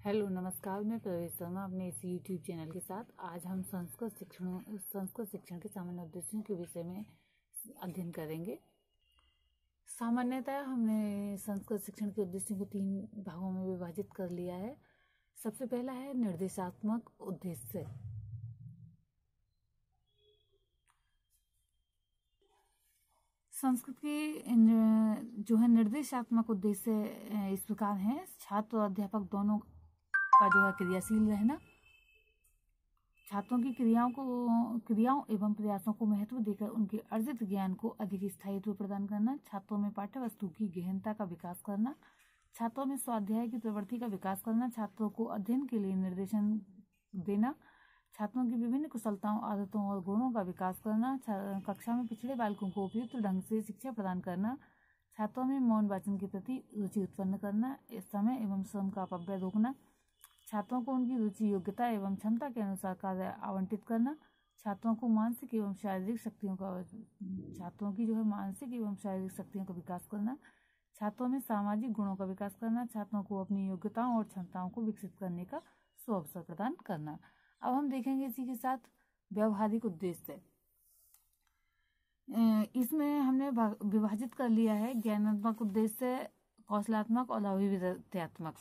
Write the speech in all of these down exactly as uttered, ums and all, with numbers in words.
Hello नमस्कार, मैं प्रवेश शर्मा अपने इस यूट्यूब चैनल के साथ आज हम संस्कृत शिक्षण संस्कृत शिक्षण के सामान्य उद्देश्यों के विषय में अध्ययन करेंगे। सामान्यतः हमने संस्कृत शिक्षण के उद्देश्यों को तीन भागों में विभाजित कर लिया है। सबसे पहला है निर्देशात्मक उद्देश्य। संस्कृत के जो है निर्देशात्मक उद्देश्य इस प्रकार हैं। छात्र और अध्यापक दोनों का जो है क्रियाशील रहना, छात्रों की क्रियाओं को क्रियाओं एवं प्रयासों को महत्व देकर उनके अर्जित ज्ञान को अधिक स्थायित्व प्रदान करना, छात्रों में पाठ्य वस्तु की गहनता का विकास करना, छात्रों में स्वाध्याय की प्रवृत्ति का विकास करना, छात्रों को अध्ययन के लिए निर्देशन देना, छात्रों की विभिन्न कुशलताओं, आदतों और गुणों का विकास करना, कक्षा में पिछड़े बालकों को उपयुक्त ढंग से शिक्षा प्रदान करना, छात्रों में मौन वाचन के प्रति रुचि उत्पन्न करना, समय एवं श्रम का अपव्यय रोकना, छात्रों को उनकी रुचि, योग्यता एवं क्षमता के अनुसार कार्य आवंटित करना, छात्रों को मानसिक एवं शारीरिक शक्तियों का छात्रों की जो है मानसिक एवं शारीरिक शक्तियों का विकास करना, छात्रों में सामाजिक गुणों का विकास करना, छात्रों को अपनी योग्यताओं और क्षमताओं को विकसित करने का सुअवसर प्रदान करना। अब हम देखेंगे इसी के साथ व्यवहारिक उद्देश्य। इसमें हमने विभाजित कर लिया है ज्ञानात्मक उद्देश्य, कौशलात्मक और अभिव्यक्त्यात्मक।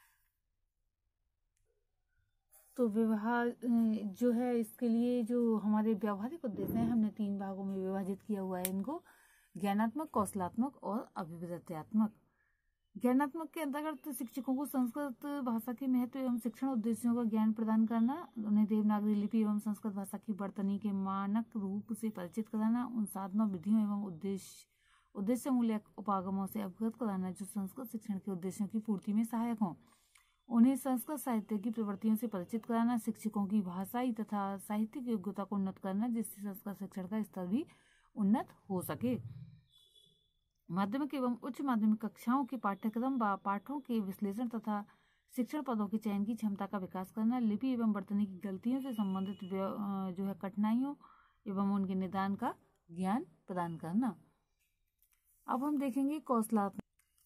तो व्यवहार जो है इसके लिए जो हमारे व्यवहारिक उद्देश्य हैं हमने तीन भागों में विभाजित किया हुआ है इनको, ज्ञानात्मक, कौशलात्मक और अभिव्यक्त्यात्मक। ज्ञानात्मक के अंतर्गत शिक्षकों को संस्कृत भाषा के महत्व एवं शिक्षण उद्देश्यों का ज्ञान प्रदान करना, उन्हें देवनागरी लिपि एवं संस्कृत भाषा की वर्तनी के मानक रूप से परिचित कराना, उन साधनों, विधियों एवं उद्देश्य उद्देश्य मूलक उपागमों से अवगत कराना जो संस्कृत शिक्षण के उद्देश्यों की पूर्ति में सहायक हों, उन्हें संस्कृत साहित्य की प्रवृत्तियों से परिचित कराना, शिक्षकों की भाषाई तथा साहित्यिक योग्यता को उन्नत करना जिससे संस्कृत शिक्षण का स्तर भी उन्नत हो सके। माध्यमिक एवं उच्च माध्यमिक कक्षाओं के पाठ्यक्रम व पाठों के विश्लेषण तथा शिक्षण पदों के चयन की क्षमता का विकास करना, लिपि एवं वर्तनी की गलतियों से संबंधित जो है कठिनाइयों एवं उनके निदान का ज्ञान प्रदान करना। अब हम देखेंगे कौशलात्मक।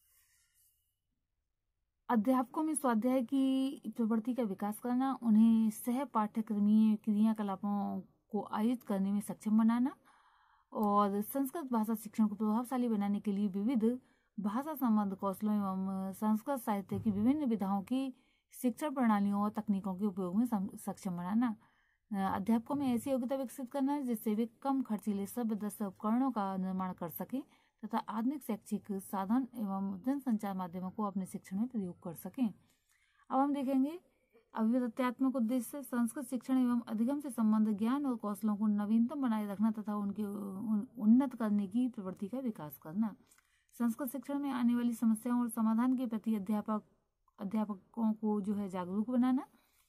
अध्यापकों में स्वाध्याय की प्रवृत्ति का विकास करना, उन्हें सह पाठ्यक्रमीय क्रियाकलापों को आयोजित करने में सक्षम बनाना और संस्कृत भाषा शिक्षण को प्रभावशाली बनाने के लिए विविध भाषा संबंध कौशलों एवं संस्कृत साहित्य की विभिन्न विधाओं की शिक्षण प्रणालियों और तकनीकों के उपयोग में सक्षम बनाना। अध्यापकों में ऐसी योग्यता विकसित करना जिससे वे कम खर्चीले शब्दस्थ उपकरणों का निर्माण कर सकें तथा आधुनिक शैक्षिक साधन एवं जनसंचार माध्यमों को अपने शिक्षण में प्रयोग कर सकें। अब हम देखेंगे अभिव्यक्त्यात्मक उद्देश्य। संस्कृत शिक्षण एवं अधिगम से संबंध ज्ञान और कौशलों को नवीनतम बनाए रखना तथा उनके उन्नत करने की प्रवृत्ति का विकास करना। संस्कृत शिक्षण में आने वाली समस्याओं और समाधान के प्रति अध्यापक अध्यापकों को जो है जागरूक बनाना।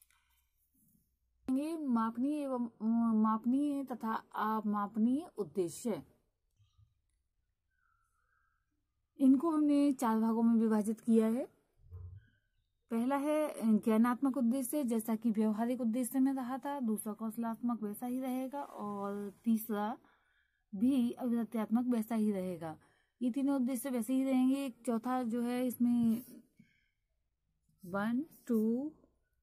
मापनीय एवं मापनीय तथा अमापनीय उद्देश्य, इनको हमने चार भागों में विभाजित किया है। पहला है ज्ञानात्मक उद्देश्य, जैसा कि व्यवहारिक उद्देश्य में रहा था। दूसरा कौशलात्मक वैसा ही रहेगा और तीसरा भी अभिव्यक्त्यात्मक वैसा ही रहेगा। ये तीनों उद्देश्य वैसे ही रहेंगे। एक चौथा जो है इसमें वन टू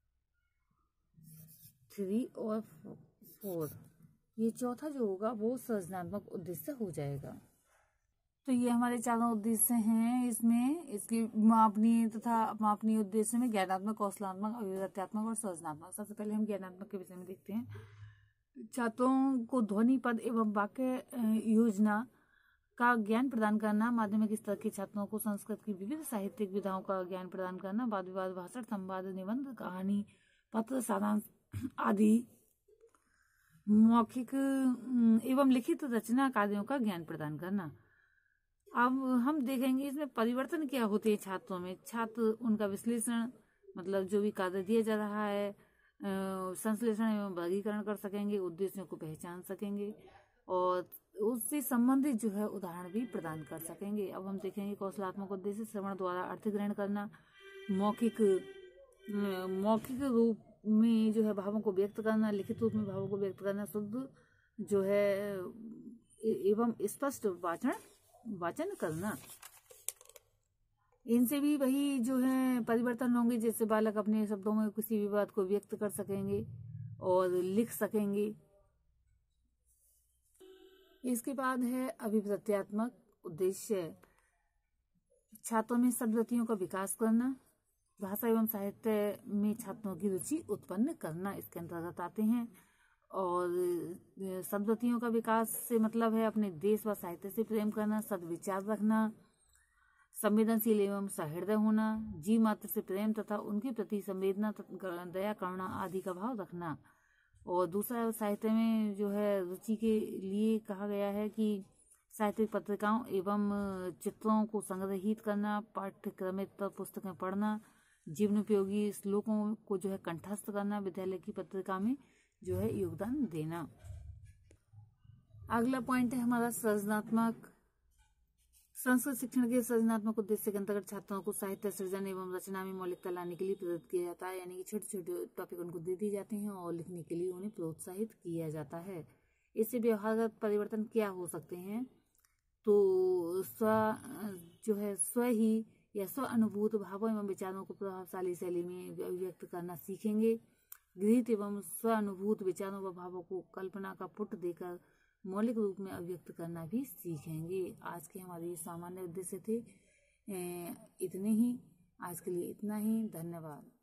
थ्री और फोर, ये चौथा जो होगा वो सृजनात्मक उद्देश्य हो जाएगा। तो ये हमारे चारों उद्देश्य हैं। इसमें इसके मापनीय तथा अमापनीय उद्देश्य में ज्ञानात्मक, कौशलात्मक, अभिव्यक्त्यात्मक और सृजनात्मक। सबसे पहले हम ज्ञानात्मक के विषय में देखते हैं। छात्रों को ध्वनि, पद एवं वाक्य योजना का ज्ञान प्रदान करना, माध्यमिक स्तर के छात्रों को संस्कृत की विविध साहित्यिक विधाओं का ज्ञान प्रदान करना, वाद विवाद, भाषण, संवाद, निबंध, कहानी, पत्र, सारांश आदि मौखिक एवं लिखित रचना कार्यों का ज्ञान प्रदान करना। अब हम देखेंगे इसमें परिवर्तन क्या होते हैं छात्रों में। छात्र उनका विश्लेषण, मतलब जो भी कार्य दिया जा रहा है, संश्लेषण एवं वर्गीकरण कर सकेंगे, उद्देश्यों को पहचान सकेंगे और उससे संबंधित जो है उदाहरण भी प्रदान कर सकेंगे। अब हम देखेंगे कौशलात्मक उद्देश्य। श्रवण द्वारा अर्थ ग्रहण करना, मौखिक मौखिक रूप में जो है भावों को व्यक्त करना, लिखित रूप में भावों को व्यक्त करना, शुद्ध जो है एवं स्पष्ट वाचन वाचन करना। इनसे भी वही जो है परिवर्तन होंगे, जिससे बालक अपने शब्दों में किसी भी बात को व्यक्त कर सकेंगे और लिख सकेंगे। इसके बाद है अभिव्यक्त्यात्मक उद्देश्य। छात्रों में शब्दवतियों का विकास करना, भाषा एवं साहित्य में छात्रों की रुचि उत्पन्न करना इसके अंतर्गत आते हैं। और शब्दवतियों का विकास से मतलब है अपने देश व साहित्य से प्रेम करना, सद्विचार रखना, संवेदनशील एवं सहृदय होना, जीव मात्र से प्रेम तथा उनके प्रति संवेदना, दया, करुणा आदि का भाव रखना। और दूसरा साहित्य में जो है रुचि के लिए कहा गया है कि साहित्यिक पत्रिकाओं एवं चित्रों को संग्रहित करना, पाठ्यक्रमित पुस्तकें पढ़ना, जीवनोपयोगी श्लोकों को जो है कंठस्थ करना, विद्यालय की पत्रिका में जो है योगदान देना। अगला पॉइंट है हमारा सृजनात्मक। संस्कृत शिक्षण के सृजनात्मक उद्देश्य के अंतर्गत छात्रों को साहित्य सृजन एवं रचना में मौलिकता लाने के लिए प्रेरित किया जाता है। यानी कि छोटे छोटे टॉपिक उनको दे दिए जाते हैं और लिखने के लिए उन्हें प्रोत्साहित किया जाता है। इससे व्यवहारगत परिवर्तन क्या हो सकते हैं? तो स्व जो है स्व ही या स्व अनुभूत भावों एवं विचारों को प्रभावशाली शैली में अभिव्यक्त करना सीखेंगे। गृहीत एवं स्व अनुभूत विचारों व भावों को कल्पना का पुट देकर मौलिक रूप में अभिव्यक्त करना भी सीखेंगे। आज के हमारे ये सामान्य उद्देश्य थे। इतने ही, आज के लिए इतना ही। धन्यवाद।